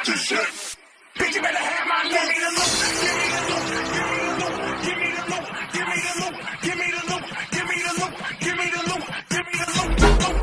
about this shit. Bitch, you better have my loot. Give me the loot. Give me the loot. Give me the loot. Give me the loot. Give me the loot. Give me the loot. Give me the loot.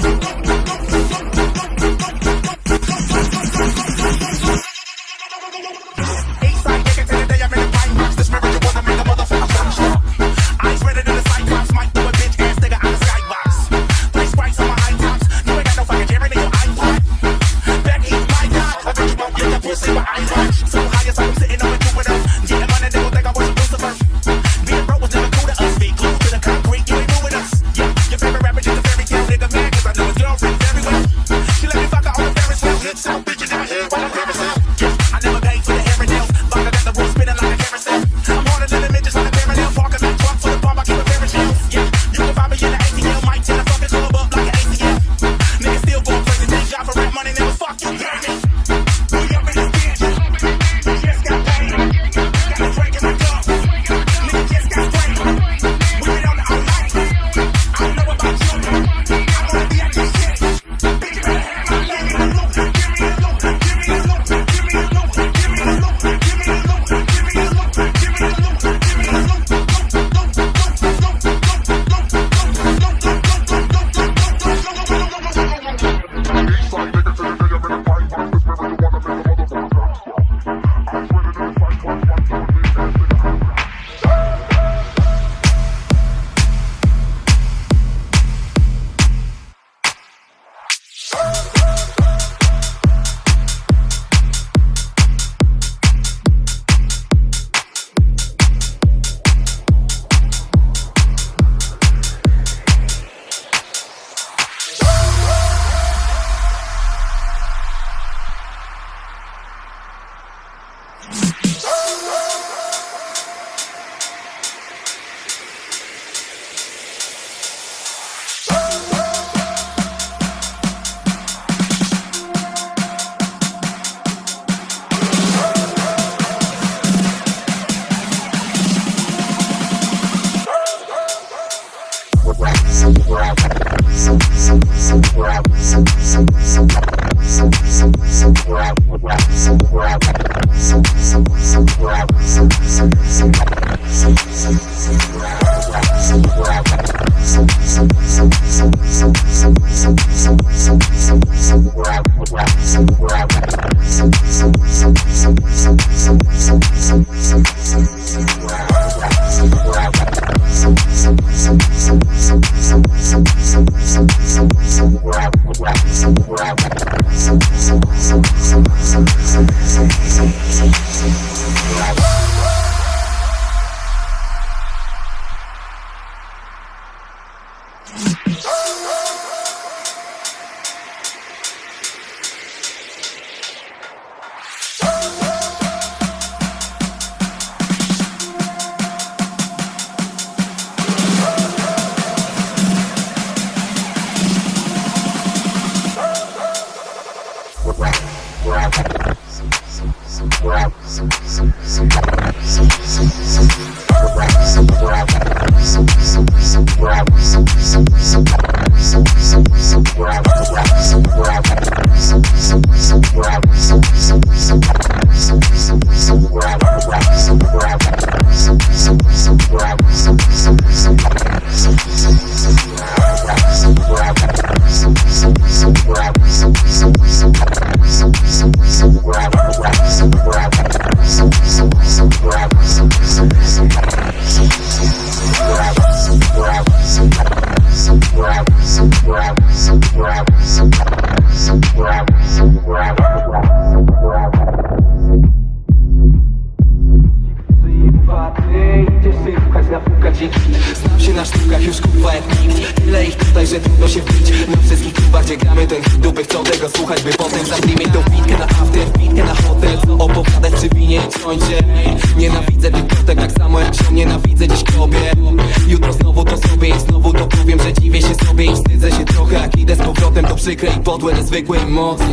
Eastside nigga to the day I'm in the pipe box. The spiritual one to make a motherfucker come strong. I ain't spreading in the cyclops. Might do a bitch ass nigga out the skybox. Play sprites on my high tops. You ain't got no fucking jamming in your iPod. Back eat my God. I bet you won't get the pussy but I watch. So high as I'm sitting on it, do it up. Getting money, they gon' think I was a Lucifer. Being broke was never cool to us. Be glued to the concrete, you ain't moving us. Yeah, your favorite rapper just a fairy tale nigga man. Cause I know his girlfriend's everywhere. She let me fuck her on the Ferris wheel. Hits out bitches in my head while I'm carousel. Yeah, I never paid for the hair and nails. Longer than the room spinning like a carousel. I'm harder than the midgets on the parallel. Parking that truck for the bomb, I keep a pair of shells. Yeah, you can find me in the ATL. Might tear the fucking club up like an ATL. Niggas still going crazy. Thank God for rap money, never fuck you, hear me? We up in this bitch. Just got paid. Got a drink in my cup. Nigga just got sprayed. We been on the all night. I don't know about you. I wanna be at this shit. Bitch, you better have my loot. Give me the loot. Give me the loot. Give me the loot. Give me the loot. Give me the loot. Give me the loot. Give me the loot. Give me the loot. Give me the loot. Znam się na sztukach już kurwa jak nikt. Tyle ich tutaj, że trudno się wbić. Na wszystkich klubach gdzie gramy ten hit, dupy chcą tego słuchać, by potem zaplimie tą bitkę na after, bitkę na hotel. Co opowiadać przy winie i joincie. Nienawidzę tych plotek tak samo jak się nienawidzę dziś kobiet. Jutro znowu to sobie i znowu to powiem, że dziwię się sobie i wstydzę się trochę. Jak idę z powrotem to przykre i podłe, niezwykłe i mocne.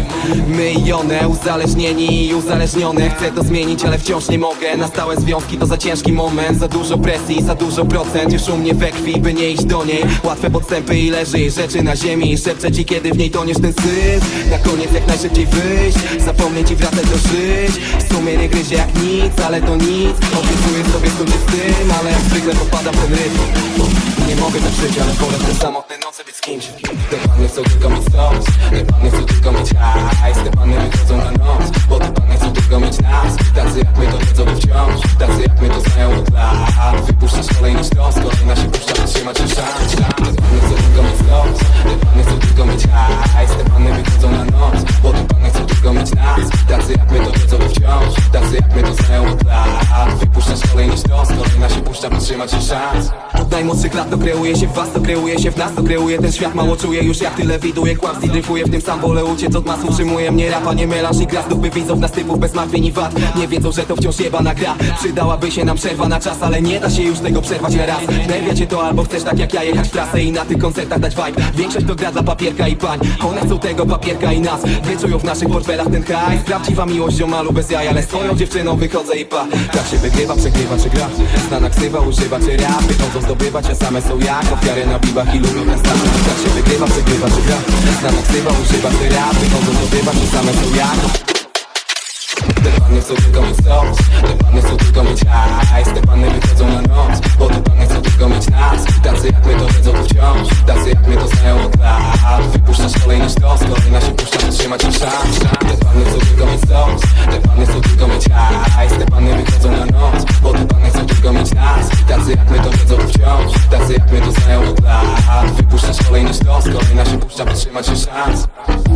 My i one, uzależnieni i uzależnione. Chcę to zmienić, ale wciąż nie mogę. Na stałe związki to za ciężki moment. Za dużo presji, za dużo procent już u mnie we krwi, by nie iść do niej. Łatwe podstępy i leży rzeczy na ziemi. Szepcze Wybaczę ci, kiedy w niej toniesz ten syf. Na koniec jak najszybciej wyjść, zapomnieć i wracać do żyć. Sumienie gryzie jak nic, ale to nic. Obiecuję sobie skończyć z tym, ale jak zwykle popadam w ten rytm. Nie mogę tak żyć, ale wolę w te samotne noce być z kimś. Te panny chcą tylko mieć stos, te panny chcą tylko mieć hajs. Te panny wychodzą na noc, bo te panny chcą tylko mieć nas. Tacy jak my to wiedzą by wciąż, tacy jak my to znają od lat. Wypuszczasz kolejny sztos, kolejna się puszcza, wytrzymać się szans. Te panny chcą tylko mieć stos, te panny chcą tylko mieć hajs. Te panny wychodzą na noc, bo te panny chcą tylko mieć nas. Tacy jak my to wiedzą by wciąż, tacy jak my to znają od lat. Wypuszczasz kolejny sztos, kolejna się puszcza, wytrzymać się szans. Od najmłodszych lat to kreuje się w was, to kreuje się w nas, to kreuje ten świat. Mało czuję już jak tyle widuję kłamstw i dryfuję w tym sam. Wolę uciec od masu, utrzymuje mnie rapa, nie melanż i gra. Dupy widzów nas typów bez martwień i wad. Nie wiedzą, że to wciąż jebana gra. Przydałaby się nam przerwa na czas, ale nie da się już tego przerwać na raz. Nerwia cię to albo chcesz tak jak ja jechać w trasę i na tych koncertach dać vibe. Większość to gra dla papierka i pań. One chcą tego papierka i nas. Wyczują w naszych portfelach ten hajs. Prawdziwa miłość ziomalu bez jaj, ale swoją dziewczyną wychodzę i pa. Tak się wygrywa, przegrywa czy gra. Znana ksywa, używa czy rap. Wychodzą zdobywać, a same są jak ofiary na piwach i lubią na stawach. Tak się wygrywa, przegrywa czy gra. Znana ksywa, używa czy rap. Wychodzą zdobywać, a same są jak. Te panny chcą tylko mieć stos, te panny chcą tylko mieć hajs. Te panny wychodzą na noc, bo te panny chcą tylko mieć nas. Tacy jak my to wiedzą tu wciąż, tacy jak my to znają od lat. Wypuszczasz kolejny sztos, kolejna się puszcza, wytrzymać się szans. Te panny chcą tylko mieć stos, te panny chcą tylko mieć hajs. Te panny wychodzą na noc, bo te panny chcą tylko mieć nas. Tacy jak my to wiedzą tu wciąż, tacy jak my to znają od lat. Wypuszczasz kolejny sztos, kolejna się puszcza, wytrzymać się szans.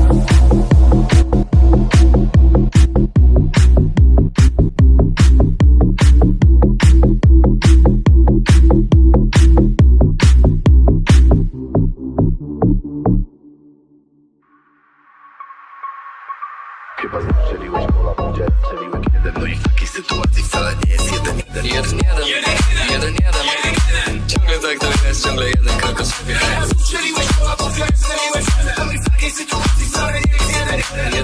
Chyba zastrzeliłeś pola, gdzie strzeliłeś jeden. No i w takiej sytuacji wcale nie jest jeden. Ciągle tak to jest, ciągle jeden krok od siebie. Strzeliłeś pola, gdzie strzeliłeś jeden. No i w takiej sytuacji wcale nie jest jeden.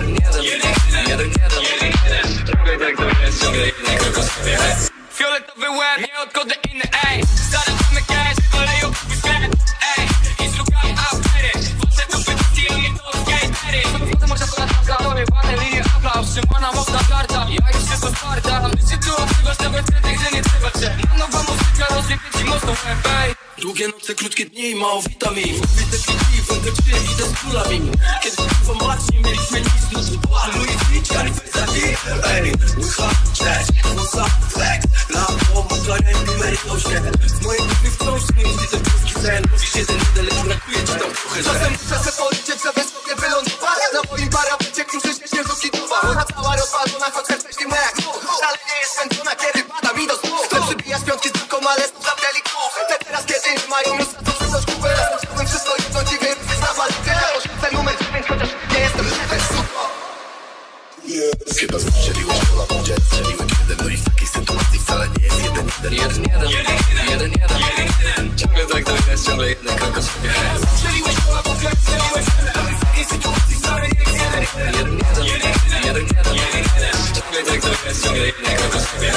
Ciągle tak to jest, ciągle jeden krok od siebie. Fioletowy łeb, nie odkłady inny, ej. Zarabiamy cash, koleją kupi sklep, ej. I z lukami afery, wasze dupy dzieci, a mnie to skatery. Potem można ponad paska, to mnie wane linie aplauz. Trzymana mocna karta, ja już wszystko Sparta. Sytuacja ważna, wtedy, gdy nie trzeba cię. Nowa muzyka, rozjebie ci mocno łeb, ej. Długie noce, krótkie dni i mało witamin. Widzę kliki, będę czyje, idę z kulami. Kiedy kurwa marcznie mieliśmy nic, no to Louis V, Versace. Ej, łycha, cześć, nosa, flex. Lato, maklania i numery to się. W mojej głowie wciąż nie widzę polski sen. Mówisz jeden, lecz brakuje ci tam trochę, że Czasem policzę, że wysokie wylądować. Na moim parapetie kruszy się śnieżówki duwa. Ona cała rozważona, choć szczęśliwa jak znów. Ale nie jest spędzona, kiedy pada mi do snu. Chcę przybijać piątki z tylko ale znów zamknęli klub. Te teraz kiedy nie mają już za to wszystko szkółę. Raz chciałbym wszystko jedno ci wyjść na walkę. Oświecę numer 9, chociaż nie jestem szefem suko. chyba zastrzeliłeś pola, gdzie strzeliłeś jeden. No i w takiej sytuacji wcale nie jest jeden. Ciągle tak to jest, ciągle jeden krok od siebie. Strzeliłeś pola, gdzie strzeliłeś jeden. No i w takiej sytuacji wcale nie jest jeden. Ciągle tak to jest, ciągle jeden krok od siebie.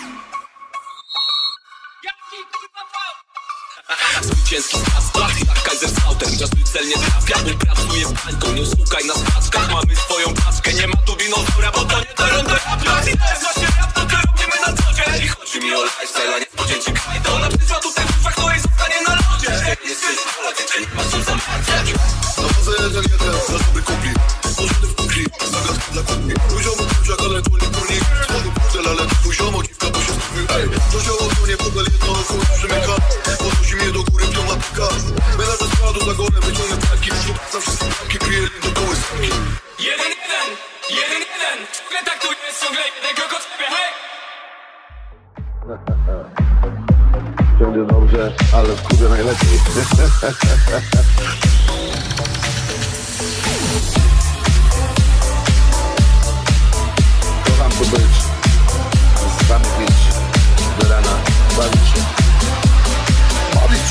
Zwycięski skaz, jak Kaiserslautern. Każdy cel nie trafia, nie pracuje w bańką. Nie szukaj na spaczkach, mamy swoją paczkę. Nie ma tu dinozaura, bo to nie terapia. I to jest właśnie rap, to ty robimy na co dzień. I chodzi mi o lifestyle, a nie spodzięci kraj. To na przykład tutaj w drzwiach, to jest zostanie na lodzie. Jesteś Polacy, ty nie masz czym zamartwiać. Na bazę jeden, za dobry kumpli. Poszedł w kunkli, zagadki dla kumpli. Poziomo kurczak, ale kurnik. Słony pucel, ale poziomo kiwka, bo się skupił. Ej, to zioło to nie podal jedno oko przymyka. Podnosi mnie do góry pneumatyka. Mela ze składu za golem, wyciągnę bramki. Za wszystkie bramki, piję do kołysaki. 1-1, ciągle tak tu jest, ciągle jeden krok od siebie, hej. Ciągle dobrze, ale w kurze najlepiej. Kocham tu być. Sami pić. Do rana. Bawić się.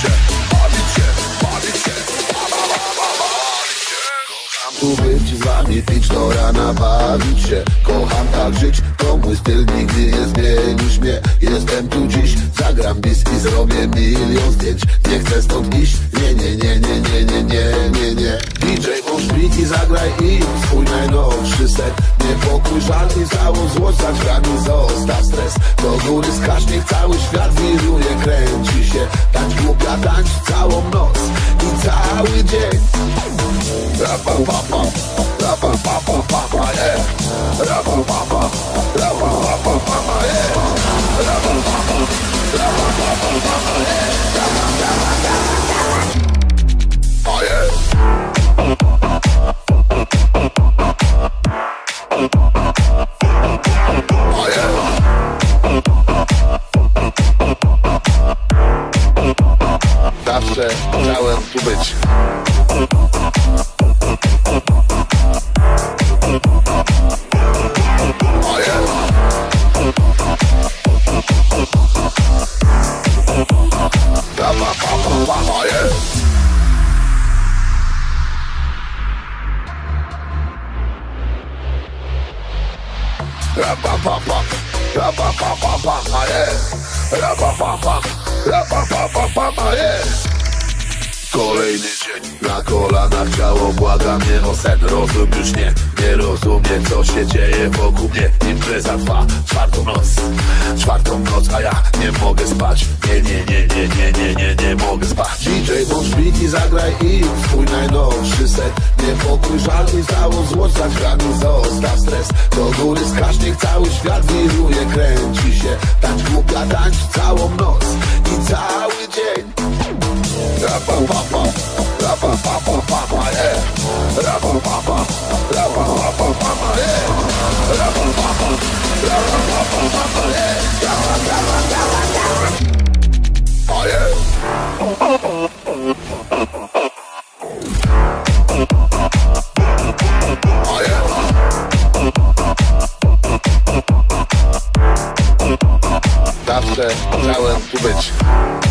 Bawić się. Kocham tu być i bawić I pić do rana, bawić się. Kocham tak żyć, to mój styl, nigdy nie zmienisz mnie. Jestem tu dziś, zagram bis i zrobię milion zdjęć. Nie chcę stąd iść, nie, nie, nie, nie, nie, nie, nie, nie, nie. DJ włącz beat i zagraj im swój najnowszy set. Niepokój, żal i całą złość za drzwiami, zostaw stres. Do góry skaż, niech cały świat wiruje, kręci się. Tańcz głupia, tańcz całą noc i cały dzień. Rapa pa pa, rapa pa pa pa pa, yeah. Rapa pa pa, rapa pa pa pa pa, yeah. Rapa pa pa, rapa pa pa pa pa, yeah. Rapa pa pa, oh yeah. Oh yeah. Zawsze chciałem tu być. Oh yeah. Oh yeah. Ra-pa-pa-pa, ra-pa-pa-pa-pa, yeah. Ra-pa-pa-pa, ra-pa-pa-pa-pa, yeah. Kolejny dzień na kolanach, ciało błaga mnie o sen. Rozum już nie rozumie, co się dzieje wokół mnie. Impreza trwa czwartą noc, a ja nie mogę spać. Nie mogę spać. DJ włącz beat i zagraj im swój najnowszy set. Niepokój, żal i całą złość za drzwiami, zostaw stres. Do góry skaż, niech cały świat wiruje, kręci się. Tańcz głupia, tańcz całą noc i cały dzień. Ra-pa-pa-pa, ra-pa-pa-pa-pa, yeah. Ra-pa-pa-pa, ra-pa-pa-pa-pa, yeah. Ra-pa-pa-pa, ra-pa-pa-pa-pa, yeah. Oh yeah. Oh yeah. Zawsze chciałem tu być.